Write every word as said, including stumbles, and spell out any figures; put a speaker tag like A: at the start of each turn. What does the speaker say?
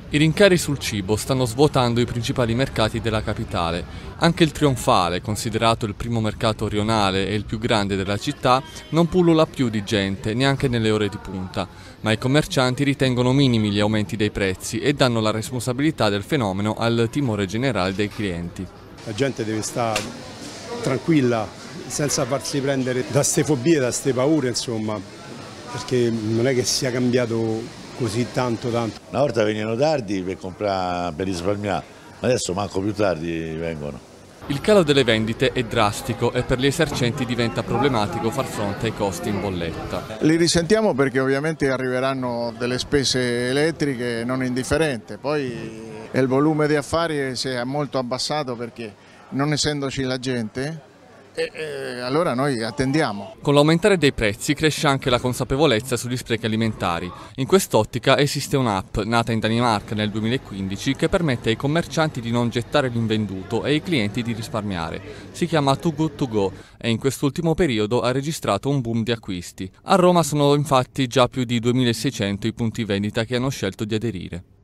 A: I rincari sul cibo stanno svuotando i principali mercati della capitale. Anche il Trionfale, considerato il primo mercato rionale e il più grande della città, non pullula più di gente, neanche nelle ore di punta. Ma i commercianti ritengono minimi gli aumenti dei prezzi e danno la responsabilità del fenomeno al timore generale dei clienti.
B: La gente deve stare tranquilla, senza farsi prendere da ste fobie, da ste paure, insomma, perché non è che sia cambiato così tanto tanto.
C: Una volta venivano tardi per comprare, per risparmiare, ma adesso manco più tardi vengono.
A: Il calo delle vendite è drastico e per gli esercenti diventa problematico far fronte ai costi in bolletta.
D: Li risentiamo perché ovviamente arriveranno delle spese elettriche non indifferenti, poi il volume di affari si è molto abbassato perché non essendoci la gente, E, e allora noi attendiamo.
A: Con l'aumentare dei prezzi cresce anche la consapevolezza sugli sprechi alimentari. In quest'ottica esiste un'app nata in Danimarca nel duemilaquindici che permette ai commercianti di non gettare l'invenduto e ai clienti di risparmiare. Si chiama Too Good To Go e in quest'ultimo periodo ha registrato un boom di acquisti. A Roma sono infatti già più di duemilaseicento i punti vendita che hanno scelto di aderire.